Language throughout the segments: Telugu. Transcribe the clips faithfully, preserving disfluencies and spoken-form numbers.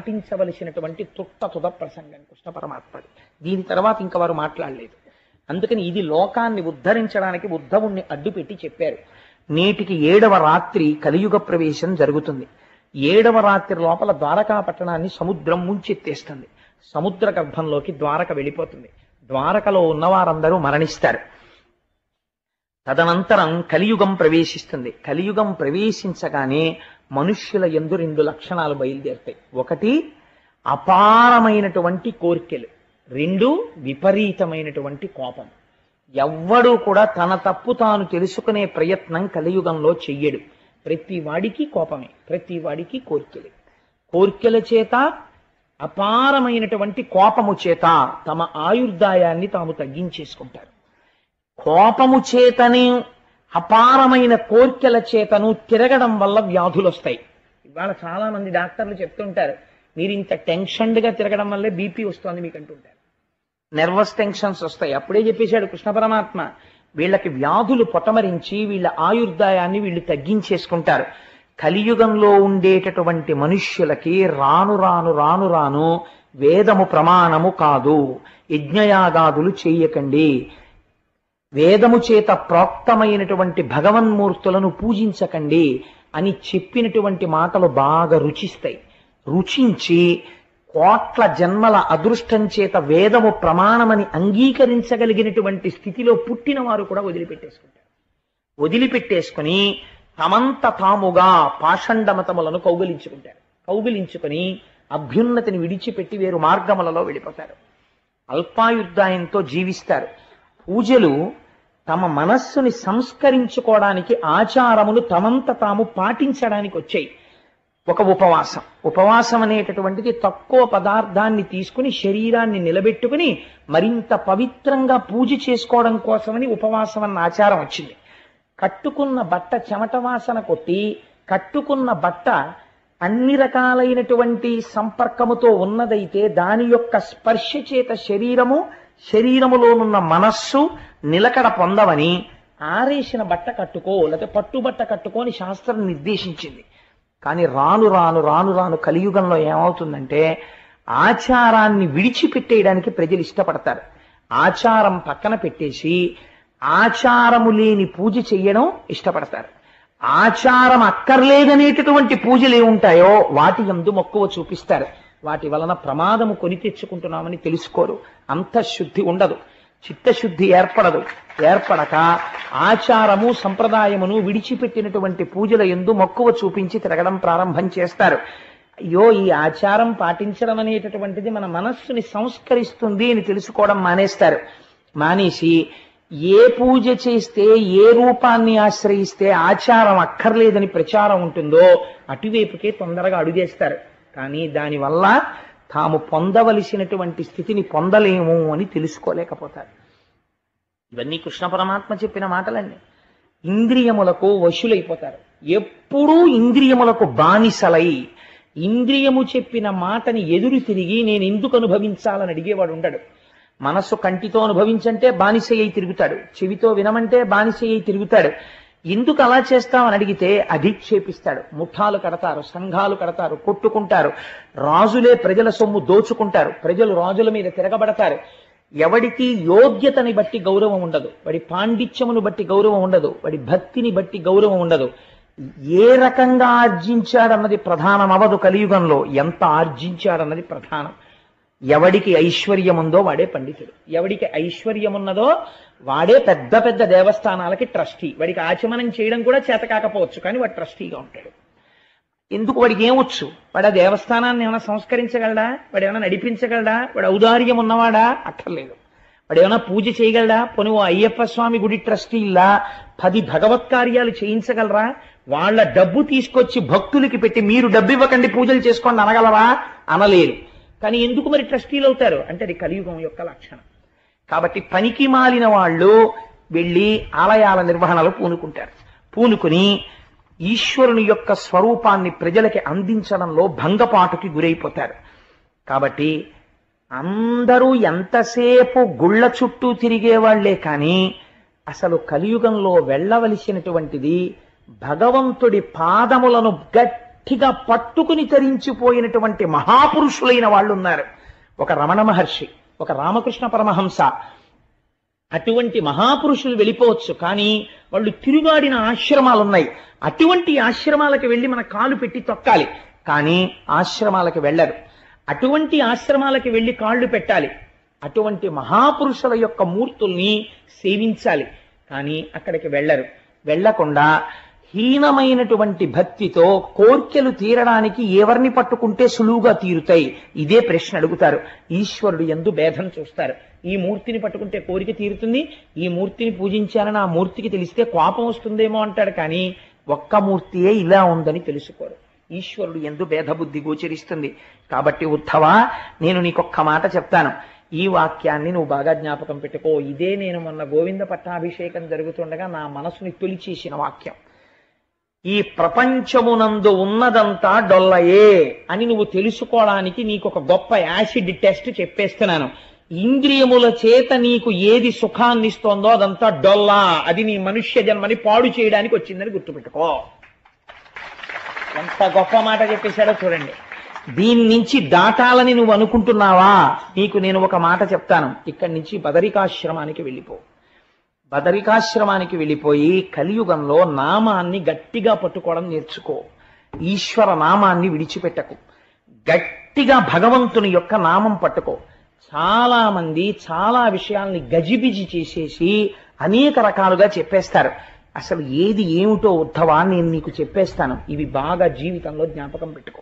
పాటించవలసినటువంటి తుట్ట తుద ప్రసంగం కృష్ణ పరమాత్మది. దీని తర్వాత ఇంకా వారు మాట్లాడలేదు. అందుకని ఇది లోకాన్ని ఉద్ధరించడానికి ఉద్ధవుణ్ణి అడ్డుపెట్టి చెప్పారు. నేటికి ఏడవ రాత్రి కలియుగ ప్రవేశం జరుగుతుంది. ఏడవ రాత్రి లోపల ద్వారకా పట్టణాన్ని సముద్రం ముంచెత్తేస్తుంది. సముద్ర గర్భంలోకి ద్వారక వెళ్ళిపోతుంది. ద్వారకలో ఉన్నవారందరూ మరణిస్తారు. తదనంతరం కలియుగం ప్రవేశిస్తుంది. కలియుగం ప్రవేశించగానే మనుష్యుల యందు రెండు లక్షణాలు బయలుదేరుతాయి. ఒకటి అపారమైనటువంటి కోర్కెలు, రెండు విపరీతమైనటువంటి కోపం. ఎవ్వడూ కూడా తన తప్పు తాను తెలుసుకునే ప్రయత్నం కలియుగంలో చెయ్యడు. ప్రతి వాడికి కోపమే, ప్రతి వాడికి కోర్కెలే. కోర్కెల చేత, అపారమైనటువంటి కోపము చేత తమ ఆయుర్దాయాన్ని తాము తగ్గించేసుకుంటారు. కోపము చేతని, అపారమైన కోర్కెల చేతను తిరగడం వల్ల వ్యాధులు వస్తాయి. ఇవాళ చాలా మంది డాక్టర్లు చెప్తుంటారు, మీరు ఇంత టెన్షన్డ్గా తిరగడం వల్లే బీపీ వస్తుంది మీకు అంటుంటారు. నెర్వస్ టెన్షన్స్ వస్తాయి. అప్పుడే చెప్పేశాడు కృష్ణ పరమాత్మ, వీళ్ళకి వ్యాధులు పొటమరించి వీళ్ళ ఆయుర్దాయాన్ని వీళ్ళు తగ్గించేసుకుంటారు. కలియుగంలో ఉండేటటువంటి మనుష్యులకి రాను రాను రాను రాను వేదము ప్రమాణము కాదు, యజ్ఞయాగాదులు చేయకండి, వేదము చేత ప్రోక్తమైనటువంటి భగవన్మూర్తులను పూజించకండి అని చెప్పినటువంటి మాటలు బాగా రుచిస్తాయి. రుచించి కోట్ల జన్మల అదృష్టం చేత వేదము ప్రమాణమని అంగీకరించగలిగినటువంటి స్థితిలో పుట్టిన వారు కూడా వదిలిపెట్టేసుకుంటారు. వదిలిపెట్టేసుకుని తమంత తాముగా పాషండమతములను కౌగిలించుకుంటారు. కౌగిలించుకుని అభ్యున్నతిని విడిచిపెట్టి వేరు మార్గములలో వెళ్ళిపోతారు. అల్పాయుర్దాయంతో జీవిస్తారు. పూజలు తమ మనస్సుని సంస్కరించుకోవడానికి, ఆచారములు తమంత తాము పాటించడానికి వచ్చాయి. ఒక ఉపవాసం. ఉపవాసం అనేటటువంటిది తక్కువ పదార్థాన్ని తీసుకుని శరీరాన్ని నిలబెట్టుకుని మరింత పవిత్రంగా పూజ చేసుకోవడం కోసమని ఉపవాసం అన్న ఆచారం వచ్చింది. కట్టుకున్న బట్ట చెమట వాసన కొట్టి, కట్టుకున్న బట్ట అన్ని రకాలైనటువంటి సంపర్కముతో ఉన్నదైతే దాని యొక్క స్పర్శ చేత శరీరము, శరీరములోనున్న మనస్సు నిలకడ పొందవని ఆరేసిన బట్ట కట్టుకో, లేకపోతే పట్టుబట్ట కట్టుకోని శాస్త్రం నిర్దేశించింది. కానీ రాను రాను రాను రాను కలియుగంలో ఏమవుతుందంటే ఆచారాన్ని విడిచిపెట్టేయడానికి ప్రజలు ఇష్టపడతారు. ఆచారం పక్కన పెట్టేసి ఆచారము లేని పూజ చెయ్యడం ఇష్టపడతారు. ఆచారం అక్కర్లేదనేటటువంటి పూజలు ఏముంటాయో వాటి యందు మక్కువ చూపిస్తారు. వాటి వలన ప్రమాదము కొని తెచ్చుకుంటున్నామని తెలుసుకోరు. అంతఃశుద్ధి ఉండదు, చిత్తశుద్ధి ఏర్పడదు. ఏర్పడక ఆచారము సంప్రదాయమును విడిచిపెట్టినటువంటి పూజల యందు మక్కువ చూపించి తిరగడం ప్రారంభం చేస్తారు. అయ్యో, ఈ ఆచారం పాటించడం అనేటటువంటిది మన మనస్సుని సంస్కరిస్తుంది అని తెలుసుకోవడం మానేస్తారు. మానేసి ఏ పూజ చేస్తే, ఏ రూపాన్ని ఆశ్రయిస్తే ఆచారం అక్కర్లేదని ప్రచారం ఉంటుందో అటువైపుకే తొందరగా అడుగేస్తారు. కానీ దానివల్ల తాము పొందవలసినటువంటి స్థితిని పొందలేము అని తెలుసుకోలేకపోతారు. ఇవన్నీ కృష్ణ పరమాత్మ చెప్పిన మాటలన్నీ. ఇంద్రియములకు వశులైపోతారు. ఎప్పుడూ ఇంద్రియములకు బానిసలై ఇంద్రియము చెప్పిన మాటని ఎదురు తిరిగి నేను ఎందుకు అనుభవించాలని అడిగేవాడు ఉండడు. మనస్సు కంటితో అనుభవించంటే బానిస అయి తిరుగుతాడు, చెవితో వినమంటే బానిస అయి తిరుగుతాడు. ఎందుకు అలా చేస్తామని అడిగితే అధిక్షేపిస్తాడు. ముఠాలు కడతారు, సంఘాలు కడతారు, కొట్టుకుంటారు. రాజులే ప్రజల సొమ్ము దోచుకుంటారు, ప్రజలు రాజుల మీద తిరగబడతారు. ఎవడికి యోగ్యతని బట్టి గౌరవం ఉండదు, వాడి పాండిత్యమును బట్టి గౌరవం ఉండదు, వాడి భక్తిని బట్టి గౌరవం ఉండదు. ఏ రకంగా ఆర్జించాడన్నది ప్రధానం అవ్వదు కలియుగంలో, ఎంత ఆర్జించాడన్నది ప్రధానం. ఎవడికి ఐశ్వర్యం ఉందో వాడే పండితుడు, ఎవడికి ఐశ్వర్యం ఉన్నదో వాడే పెద్ద పెద్ద దేవస్థానాలకి ట్రస్టీ. వాడికి ఆచమనం చేయడం కూడా చేత కాకపోవచ్చు, కానీ వాడు ట్రస్టీగా ఉంటాడు. ఎందుకు? వాడికి ఏమొచ్చు? వాడు ఆ దేవస్థానాన్ని ఏమైనా సంస్కరించగలడా? వాడు ఏమైనా నడిపించగలడా? వాడు ఔదార్యం ఉన్నవాడా? అక్కర్లేదు. వాడు ఏమైనా పూజ చేయగలడా? పోనీ ఓ అయ్యప్ప స్వామి గుడి ట్రస్టీలా పది భగవత్ కార్యాలు చేయించగలరా? వాళ్ళ డబ్బు తీసుకొచ్చి భక్తులకి పెట్టి మీరు డబ్బు ఇవ్వకండి పూజలు చేసుకోండి అనగలరా? అనలేరు. కానీ ఎందుకు మరి ట్రస్టీలు అవుతారు అంటే అది కలియుగం యొక్క లక్షణం. కాబట్టి పనికి మాలిన వాళ్ళు వెళ్ళి ఆలయాల నిర్వహణలో పూనుకుంటారు. పూనుకుని ఈశ్వరుని యొక్క స్వరూపాన్ని ప్రజలకి అందించడంలో భంగపాటుకి గురైపోతారు. కాబట్టి అందరూ ఎంతసేపు గుళ్ళ చుట్టూ తిరిగే వాళ్లే కానీ అసలు కలియుగంలో వెళ్ళవలసినటువంటిది భగవంతుడి పాదములను గట్టి గట్టిగా పట్టుకుని తరించిపోయినటువంటి మహాపురుషులైన వాళ్ళు ఉన్నారు. ఒక రమణ మహర్షి, ఒక రామకృష్ణ పరమహంస, అటువంటి మహాపురుషులు వెళ్ళిపోవచ్చు, కానీ వాళ్ళు తిరుగాడిన ఆశ్రమాలు ఉన్నాయి. అటువంటి ఆశ్రమాలకు వెళ్ళి మన కాలు పెట్టి తొక్కాలి, కానీ ఆశ్రమాలకు వెళ్ళరు. అటువంటి ఆశ్రమాలకు వెళ్ళి కాళ్ళు పెట్టాలి, అటువంటి మహాపురుషుల యొక్క మూర్తుల్ని సేవించాలి, కానీ అక్కడికి వెళ్ళరు. వెళ్లకుండా హీనమైనటువంటి భక్తితో కోర్కెలు తీరడానికి ఎవరిని పట్టుకుంటే సులువుగా తీరుతాయి, ఇదే ప్రశ్న అడుగుతారు. ఈశ్వరుడు యందు భేదం చూస్తారు. ఈ మూర్తిని పట్టుకుంటే కోరిక తీరుతుంది, ఈ మూర్తిని పూజించాలని ఆ మూర్తికి తెలిస్తే కోపం వస్తుందేమో అంటాడు, కానీ ఒక్క మూర్తియే ఇలా ఉందని తెలుసుకోరు. ఈశ్వరుడు యందు భేదబుద్ధి గోచరిస్తుంది. కాబట్టి ఉద్ధవా, నేను నీకొక్క మాట చెప్తాను, ఈ వాక్యాన్ని నువ్వు బాగా జ్ఞాపకం పెట్టుకో. ఇదే నేను మొన్న గోవింద పట్టాభిషేకం జరుగుతుండగా నా మనసుని తొలిచేసిన వాక్యం. ఈ ప్రపంచమునందు ఉన్నదంతా డొల్లయే అని నువ్వు తెలుసుకోవడానికి నీకు ఒక గొప్ప యాసిడ్ టెస్ట్ చెప్పేస్తున్నాను. ఇంద్రియముల చేత నీకు ఏది సుఖాన్ని ఇస్తోందో అదంతా డొల్లా, అది నీ మనుష్య జన్మని పాడు చేయడానికి వచ్చిందని గుర్తుపెట్టుకో. ఎంత గొప్ప మాట చెప్పేశాడో చూడండి. దీని నుంచి దాటాలని నువ్వు అనుకుంటున్నావా? నీకు నేను ఒక మాట చెప్తాను. ఇక్కడి నుంచి బదరికాశ్రమానికి వెళ్ళిపో. బదరికాశ్రమానికి వెళ్ళిపోయి కలియుగంలో నామాన్ని గట్టిగా పట్టుకోవడం నేర్చుకో. ఈశ్వర నామాన్ని విడిచిపెట్టకు. గట్టిగా భగవంతుని యొక్క నామం పట్టుకో. చాలా మంది చాలా విషయాల్ని గజిబిజి చేసేసి అనేక రకాలుగా చెప్పేస్తారు. అసలు ఏది ఏమిటో ఉద్ధవా నేను నీకు చెప్పేస్తాను. ఇవి బాగా జీవితంలో జ్ఞాపకం పెట్టుకో.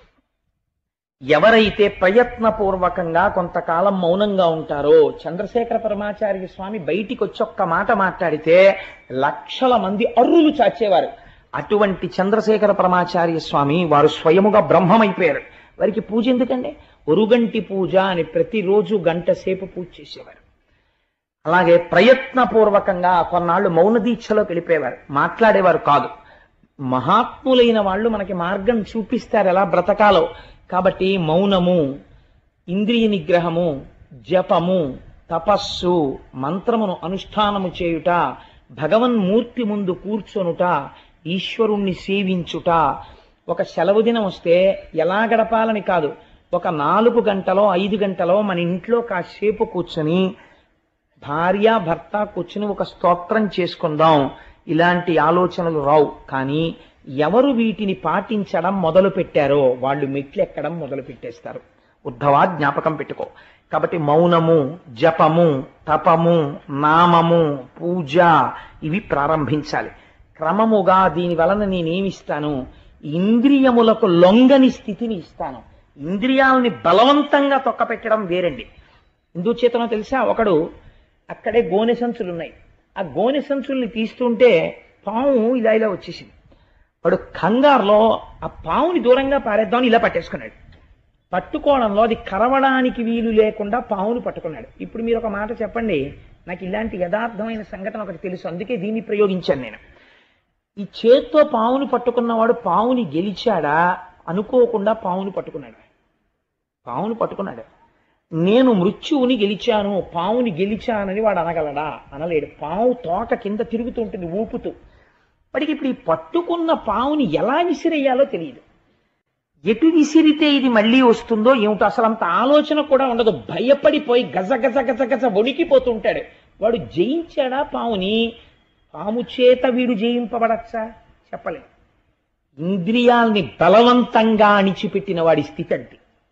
ఎవరైతే ప్రయత్నపూర్వకంగా కొంతకాలం మౌనంగా ఉంటారో, చంద్రశేఖర పరమాచార్య స్వామి బయటికి వచ్చి ఒక్క మాట మాట్లాడితే లక్షల మంది అర్రులు చాచేవారు. అటువంటి చంద్రశేఖర పరమాచార్య స్వామి వారు స్వయముగా బ్రహ్మమైపోయారు. వారికి పూజ ఎందుకండి? ఒరుగంటి పూజ అని ప్రతిరోజు గంట సేపు పూజ చేసేవారు. అలాగే ప్రయత్నపూర్వకంగా కొన్నాళ్ళు మౌన దీక్షలో వెళ్ళిపోయేవారు, మాట్లాడేవారు కాదు. మహాత్ములైన వాళ్ళు మనకి మార్గం చూపిస్తారు ఎలా బ్రతకాలో. కాబట్టి మౌనము, ఇంద్రియ నిగ్రహము, జపము, తపస్సు, మంత్రమును అనుష్ఠానము చేయుట, భగవన్మూర్తి ముందు కూర్చొనుట, ఈశ్వరుణ్ణి సేవించుట. ఒక సెలవు దినం వస్తే ఎలా గడపాలని కాదు, ఒక నాలుగు గంటలో ఐదు గంటలో మన ఇంట్లో కాసేపు కూర్చొని భార్య భర్త కూర్చుని ఒక స్తోత్రం చేసుకుందాం, ఇలాంటి ఆలోచనలు రావు. కానీ ఎవరు వీటిని పాటించడం మొదలు పెట్టారో వాళ్ళు మెట్లు ఎక్కడం మొదలు పెట్టేస్తారు. ఉద్ధవా జ్ఞాపకం పెట్టుకో. కాబట్టి మౌనము, జపము, తపము, నామము, పూజ ఇవి ప్రారంభించాలి. క్రమముగా దీని వలన నేనేమిస్తాను? ఇంద్రియములకు లొంగని స్థితిని ఇస్తాను. ఇంద్రియాలని బలవంతంగా తొక్కపెట్టడం వేరండి. ఎందుచేతనో తెలుసా? ఒకడు అక్కడే గోనె సంచులున్నాయి, ఆ గోనె సంచుల్ని తీస్తుంటే పాము ఇలా ఇలా వచ్చేసింది. వాడు కంగారులో ఆ పావుని దూరంగా పారేద్దామని ఇలా పట్టేసుకున్నాడు. పట్టుకోవడంలో అది కరవడానికి వీలు లేకుండా పావుని పట్టుకున్నాడు. ఇప్పుడు మీరు ఒక మాట చెప్పండి, నాకు ఇలాంటి యథార్థమైన సంఘటన ఒకటి తెలుసు, అందుకే దీన్ని ప్రయోగించాను నేను. ఈ చేత్తో పావుని పట్టుకున్నవాడు పావుని గెలిచాడా? అనుకోకుండా పావుని పట్టుకున్నాడు. పావుని పట్టుకున్నాడు. నేను మృత్యువుని గెలిచాను, పావుని గెలిచానని వాడు అనగలడా? అనలేడు. పావు తోక కింద తిరుగుతూ ఉంటుంది ఊపుతూ. వాడికి ఇప్పుడు ఈ పట్టుకున్న పావుని ఎలా విసిరేయాలో తెలియదు. ఎటు విసిరితే ఇది మళ్ళీ వస్తుందో ఏమిటో అసలు అంత ఆలోచన కూడా ఉండదు. భయపడిపోయి గజ గజ గజ గజ వణికిపోతుంటాడు. వాడు జయించాడా పావుని? పాము చేత వీడు జయింపబడచ్చా? చెప్పలేదు. ఇంద్రియాల్ని బలవంతంగా అణిచిపెట్టిన వాడి స్థితి అంటే.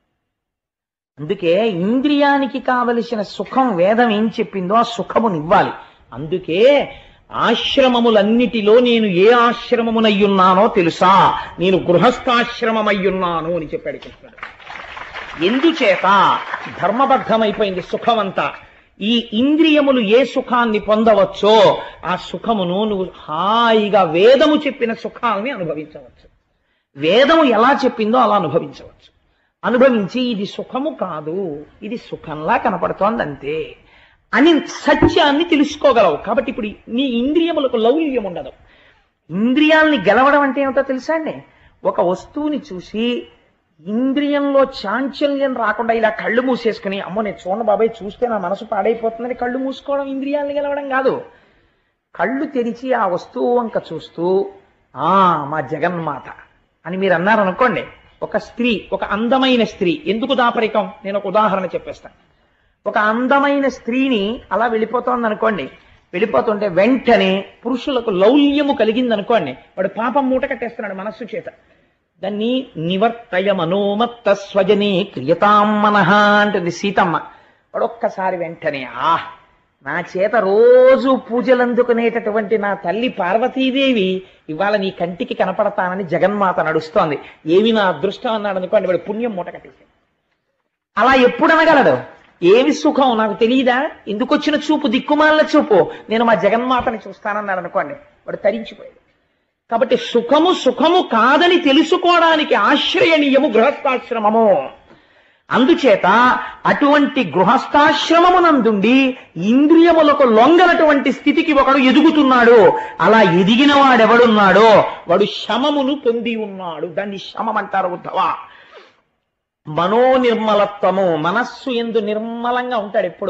అందుకే ఇంద్రియానికి కావలసిన సుఖం వేదం ఏం చెప్పిందో ఆ సుఖమునివ్వాలి. అందుకే ఆశ్రమములన్నిటిలో నేను ఏ ఆశ్రమమునయ్యున్నానో తెలుసా? నేను గృహస్థాశ్రమమయ్యున్నాను అని చెప్పాడు కృష్ణుడు. ఎందుచేత? ధర్మబద్ధమైపోయింది సుఖమంతా. ఈ ఇంద్రియములు ఏ సుఖాన్ని పొందవచ్చో ఆ సుఖమును నువ్వు హాయిగా వేదము చెప్పిన సుఖాలని అనుభవించవచ్చు. వేదము ఎలా చెప్పిందో అలా అనుభవించవచ్చు. అనుభవించి ఇది సుఖము కాదు, ఇది సుఖంలా కనపడుతోంది అంతే అని సత్యాన్ని తెలుసుకోగలవు. కాబట్టి ఇప్పుడు నీ ఇంద్రియములకు లౌల్యం ఉండదు. ఇంద్రియాలని గెలవడం అంటే ఏమిటో తెలుసా అండి? ఒక వస్తువుని చూసి ఇంద్రియంలో చాంచల్యం రాకుండా ఇలా కళ్ళు మూసేసుకుని అమ్మో నేను చూడండి బాబాయ్ చూస్తే నా మనసు పాడైపోతుందని కళ్ళు మూసుకోవడం ఇంద్రియాలని గెలవడం కాదు. కళ్ళు తెరిచి ఆ వస్తువు వంక చూస్తూ ఆ మా జగన్మాత అని మీరు అన్నారు అనుకోండి, ఒక స్త్రీ, ఒక అందమైన స్త్రీ, ఎందుకు దాపరికం, నేను ఒక ఉదాహరణ చెప్పేస్తాను. ఒక అందమైన స్త్రీని అలా వెళ్ళిపోతోంది అనుకోండి, వెళ్ళిపోతుంటే వెంటనే పురుషులకు లౌల్యము కలిగింది అనుకోండి, వాడు పాపం మూట కట్టేస్తున్నాడు మనస్సు చేత. దాన్ని నివర్తయ మనోమత్త స్వజనే క్రియతాం మనః అంటుంది సీతమ్మ. వాడు ఒక్కసారి వెంటనే, ఆ నా చేత రోజు పూజలు అందుకునేటటువంటి నా తల్లి పార్వతీదేవి ఇవాళ నీ కంటికి కనపడతానని జగన్మాత నడుస్తోంది, ఏమి నా అదృష్టం అన్నాడు అనుకోండి, వాడు పుణ్యం మూట కట్టేసాడు. అలా ఎప్పుడు అనగలడు? ఏమి సుఖం నాకు తెలియదా, ఎందుకు వచ్చిన చూపు, దిక్కుమాలిన చూపు, నేను మా జగన్మాతని చూస్తానన్నాడు అనుకోండి, వాడు తరించిపోయాడు. కాబట్టి సుఖము సుఖము కాదని తెలుసుకోవడానికి ఆశ్రయణీయము గృహస్థాశ్రమము. అందుచేత అటువంటి గృహస్థాశ్రమమునందుండి ఇంద్రియములకు లొంగనటువంటి స్థితికి ఒకడు ఎదుగుతున్నాడు. అలా ఎదిగిన వాడెవడున్నాడో వాడు శమమును పొంది ఉన్నాడు. దాన్ని శమం అంటారు ఉద్ధవ. మనోనిర్మలత్వము, మనస్సు ఎందు నిర్మలంగా ఉంటాడు, ఎప్పుడు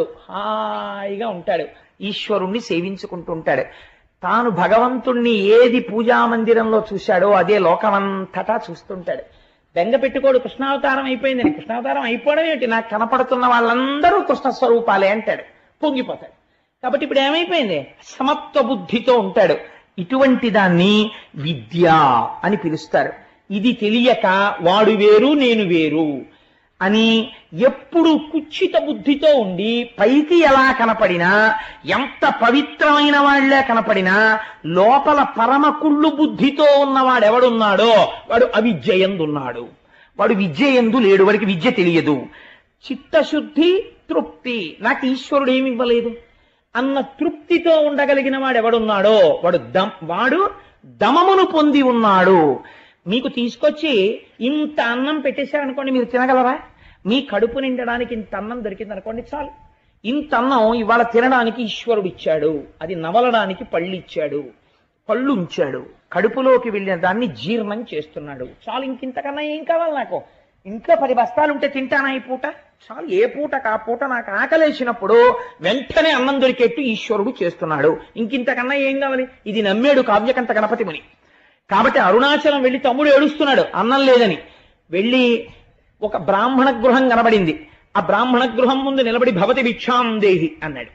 హాయిగా ఉంటాడు, ఈశ్వరుణ్ణి సేవించుకుంటూ ఉంటాడు. తాను భగవంతుణ్ణి ఏది పూజా మందిరంలో చూశాడో అదే లోకమంతటా చూస్తుంటాడు. బెంగ పెట్టుకోడు కృష్ణావతారం అయిపోయిందని. కృష్ణావతారం అయిపోవడం ఏమిటి, నాకు కనపడుతున్న వాళ్ళందరూ కృష్ణ స్వరూపాలే అంటాడు, పొంగిపోతాడు. కాబట్టి ఇప్పుడు ఏమైపోయింది, సమత్వ బుద్ధితో ఉంటాడు. ఇటువంటి దాన్ని విద్య అని పిలుస్తారు. ఇది తెలియక వాడు వేరు నేను వేరు అని ఎప్పుడు కుచ్చిత బుద్ధితో ఉండి పైకి ఎలా కనపడినా, ఎంత పవిత్రమైన వాళ్లే కనపడినా, లోపల పరమ కుళ్ళు బుద్ధితో ఉన్నవాడెవడున్నాడో వాడు అవిద్యయందున్నాడు. వాడు విద్యయందు లేడు, వాడికి విద్య తెలియదు. చిత్తశుద్ధి, తృప్తి, నాకు ఈశ్వరుడు ఏమి ఇవ్వలేదు అన్న తృప్తితో ఉండగలిగిన వాడు ఎవడున్నాడో వాడు దమ్ వాడు దమమును పొంది ఉన్నాడు. మీకు తీసుకొచ్చి ఇంత అన్నం పెట్టేశారనుకోండి, మీరు తినగలరా? మీ కడుపు నిండడానికి ఇంత అన్నం దొరికింది అనుకోండి, చాలు. ఇంత అన్నం ఇవాళ తినడానికి ఈశ్వరుడు ఇచ్చాడు, అది నవలడానికి పళ్ళు ఇచ్చాడు, పళ్ళు ఉంచాడు, కడుపులోకి వెళ్ళిన దాన్ని జీర్ణం చేస్తున్నాడు, చాలు. ఇంకింతకన్నా ఏం కావాలి నాకు? ఇంట్లో పది బస్తాలుంటే తింటానా ఈ పూట? చాలు. ఏ పూటకు ఆ పూట నాకు ఆకలేసినప్పుడు వెంటనే అన్నం దొరికేట్టు ఈశ్వరుడు చేస్తున్నాడు. ఇంకింతకన్నా ఏం కావాలి? ఇది నమ్మాడు కావ్యకంత గణపతి ముని. కాబట్టి అరుణాచలం వెళ్ళి తమ్ముడు ఏడుస్తున్నాడు అన్నం లేదని. వెళ్ళి ఒక బ్రాహ్మణ గృహం కనబడింది. ఆ బ్రాహ్మణ గృహం ముందు నిలబడి భవతి భిక్షాం దేహి అన్నాడు.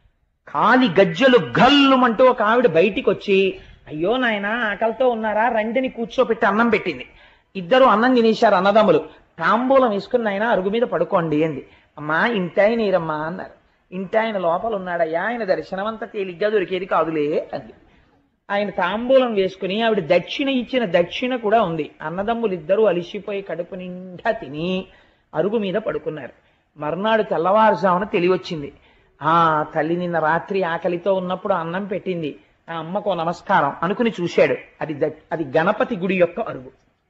కాలి గజ్జలు గల్లుమంటూ ఒక ఆవిడ బయటికి వచ్చి, అయ్యో నాయన ఆకలితో ఉన్నారా, రండిని కూర్చోపెట్టి అన్నం పెట్టింది. ఇద్దరు అన్నం తినేశారు అన్నదమ్ములు. తాంబూలం వేసుకుని ఆయన అరుగు మీద పడుకోండి అంది. అమ్మా ఇంటాయన ఏరమ్మా అన్నారు. ఇంటాయన లోపల ఉన్నాడయ్యా, ఆయన దర్శనం అంతా తేలిగ్గా దొరికేది కాదులే అంది. ఆయన తాంబూలం వేసుకుని ఆవిడ దక్షిణ ఇచ్చిన దక్షిణ కూడా ఉంది. అన్నదమ్ములు ఇద్దరూ అలిసిపోయి కడుపు నిండా తిని అరుగు మీద పడుకున్నారు. మర్నాడు తెల్లవారుజామున తెలివచ్చింది. ఆ తల్లి నిన్న రాత్రి ఆకలితో ఉన్నప్పుడు అన్నం పెట్టింది, ఆ అమ్మకు నమస్కారం అనుకుని చూశాడు. అది అది గణపతి గుడి యొక్క అరుగు.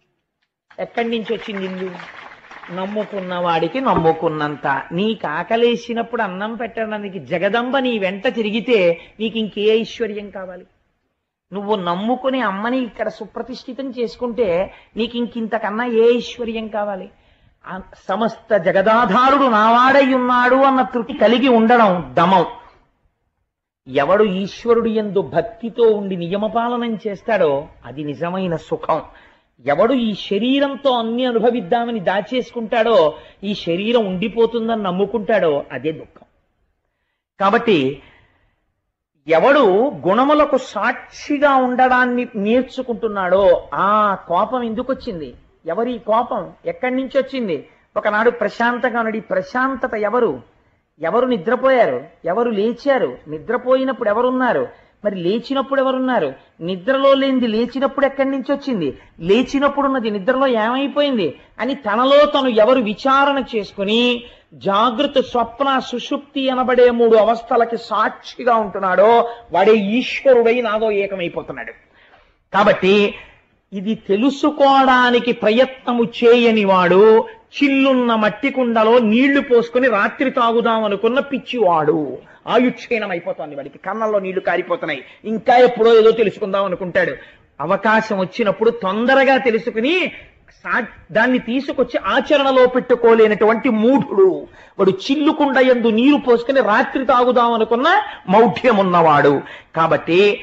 ఎక్కడి నుంచి వచ్చింది ఇల్లు? నమ్ముకున్న వాడికి నమ్ముకున్నంత. నీకు ఆకలేసినప్పుడు అన్నం పెట్టడానికి జగదంబ నీ వెంట తిరిగితే నీకు ఇంకే ఐశ్వర్యం కావాలి? నువ్వు నమ్ముకుని అమ్మని ఇక్కడ సుప్రతిష్ఠితం చేసుకుంటే నీకు ఇంకింతకన్నా ఏ ఐశ్వర్యం కావాలి? సమస్త జగదాధారుడు నావాడై ఉన్నాడు అన్న తృప్తి కలిగి ఉండడం దమం. ఎవడు ఈశ్వరుడు యందు భక్తితో ఉండి నియమపాలనం చేస్తాడో అది నిజమైన సుఖం. ఎవడు ఈ శరీరంతో అన్ని అనుభవిద్దామని దాచేసుకుంటాడో, ఈ శరీరం ఉండిపోతుందని నమ్ముకుంటాడో అదే దుఃఖం. కాబట్టి ఎవడు గుణములకు సాక్షిగా ఉండడాన్ని నేర్చుకుంటున్నాడో, ఆ కోపం ఎందుకు వచ్చింది? ఎవరి కోపం ఎక్కడి నుంచి వచ్చింది? ఒకనాడు ప్రశాంతంగా ఉన్నాడు. ఈ ప్రశాంతత ఎవరు? ఎవరు నిద్రపోయారు? ఎవరు లేచారు? నిద్రపోయినప్పుడు ఎవరున్నారు? మరి లేచినప్పుడు ఎవరున్నారు? నిద్రలో లేనిది లేచినప్పుడు ఎక్కడి నుంచి వచ్చింది? లేచినప్పుడున్నది నిద్రలో ఏమైపోయింది అని తనలో తను ఎవరు విచారణ చేసుకుని జాగృత, స్వప్న, సుషుప్తి అనబడే మూడు అవస్థలకి సాక్షిగా ఉంటున్నాడో వాడే ఈశ్వరుడై నాదో ఏకమైపోతున్నాడు. కాబట్టి ఇది తెలుసుకోవడానికి ప్రయత్నము చేయని వాడు చిల్లున్న మట్టి కుండలో నీళ్లు పోసుకుని రాత్రి తాగుదాం అనుకున్న పిచ్చివాడు. ఆయుక్షీణం అయిపోతుంది వాడికి, కన్నంలో నీళ్లు కారిపోతున్నాయి, ఇంకా ఎప్పుడో ఏదో తెలుసుకుందాం అనుకుంటాడు. అవకాశం వచ్చినప్పుడు తొందరగా తెలుసుకుని దాన్ని తీసుకొచ్చి ఆచరణలో పెట్టుకోలేనటువంటి మూఢుడు వాడు. చిల్లుకుండ యందు నీరు పోసుకుని రాత్రి తాగుదాం అనుకున్న మౌఢ్యం ఉన్నవాడు. కాబట్టి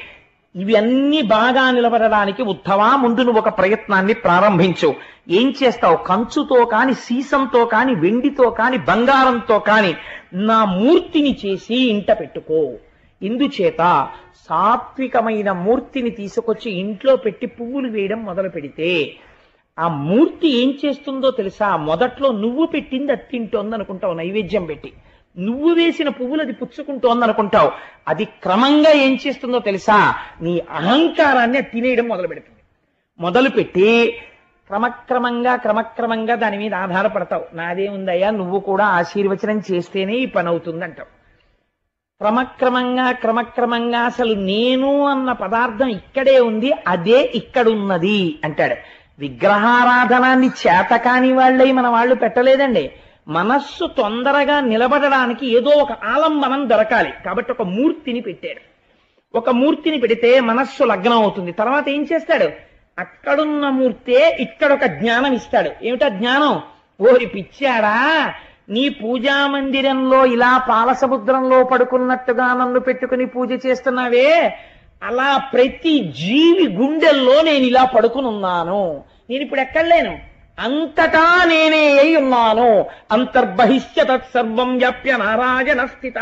ఇవి అన్ని బాగా నిలబడడానికి ఉద్ధవా ముందు నువ్వు ఒక ప్రయత్నాన్ని ప్రారంభించు. ఏం చేస్తావు? కంచుతో కాని, సీసంతో కాని, వెండితో కాని, బంగారంతో కాని నా మూర్తిని చేసి ఇంట పెట్టుకో. ఇందుచేత సాత్వికమైన మూర్తిని తీసుకొచ్చి ఇంట్లో పెట్టి పువ్వులు వేయడం మొదలు పెడితే ఆ మూర్తి ఏం చేస్తుందో తెలుసా? మొదట్లో నువ్వు పెట్టింది అది తింటోంది అనుకుంటావు, నైవేద్యం పెట్టి నువ్వు వేసిన పువ్వులు అది పుచ్చుకుంటోంది అనుకుంటావు. అది క్రమంగా ఏం చేస్తుందో తెలుసా? నీ అహంకారాన్ని అది తినేయడం మొదలు పెడుతుంది. మొదలుపెట్టి క్రమక్రమంగా క్రమక్రమంగా దాని మీద ఆధారపడతావు. నాదేముందయ్యా, నువ్వు కూడా ఆశీర్వచనం చేస్తేనే ఈ పని అవుతుంది అంటావు. క్రమక్రమంగా క్రమక్రమంగా అసలు నేను అన్న పదార్థం ఇక్కడే ఉంది, అదే ఇక్కడున్నది అంటాడు. విగ్రహారాధనాన్ని చేతకాని వాళ్ళై మన వాళ్ళు పెట్టలేదండి. మనస్సు తొందరగా నిలబడడానికి ఏదో ఒక ఆలంబనం దొరకాలి కాబట్టి ఒక మూర్తిని పెట్టాడు. ఒక మూర్తిని పెడితే మనస్సు లగ్నం అవుతుంది. తర్వాత ఏం చేస్తాడు? అక్కడున్న మూర్తే ఇక్కడ ఒక జ్ఞానం ఇస్తాడు. ఏమిటా జ్ఞానం? ఓరి పిచ్చాడా, నీ పూజా మందిరంలో ఇలా పాలసముద్రంలో పడుకున్నట్టుగా నన్ను పెట్టుకుని పూజ చేస్తున్నావే, అలా ప్రతి జీవి గుండెల్లో నేను ఇలా పడుకుని ఉన్నాను. నేను ఇప్పుడు ఎక్కడ లేను, అంతటా నేనే అయి ఉన్నాను. అంతర్బహిష్య తత్సర్వం వ్యాప్య నారాయణ స్థిత.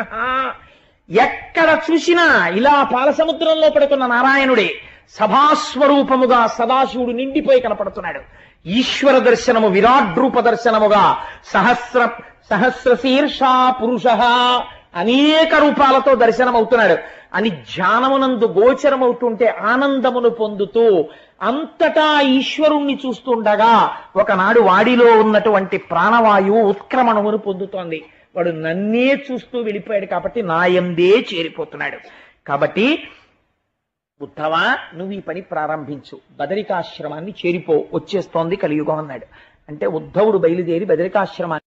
ఎక్కడ చూసినా ఇలా పాలసముద్రంలో పడుకున్న నారాయణుడే సభాస్వరూపముగా సదాశివుడు నిండిపోయి కనపడుతున్నాడు. ఈశ్వర దర్శనము, విరాట్ రూప దర్శనముగా సహస్ర సహస్ర శీర్షా పురుష అనేక రూపాలతో దర్శనమవుతున్నాడు అని ధ్యానమునందు గోచరమవుతుంటే ఆనందమును పొందుతూ అంతటా ఈశ్వరుణ్ణి చూస్తుండగా ఒకనాడు వాడిలో ఉన్నటువంటి ప్రాణవాయువు ఉత్క్రమణమును పొందుతోంది. వాడు నన్నే చూస్తూ వెళ్ళిపోయాడు కాబట్టి నాయందే చేరిపోతున్నాడు. కాబట్టి ఉద్ధవా, నువ్వు ఈ పని ప్రారంభించు, బదరికాశ్రమాన్ని చేరిపో, వచ్చేస్తోంది కలియుగం అన్నాడు. అంటే ఉద్ధవుడు బయలుదేరి బదరికాశ్రమాన్ని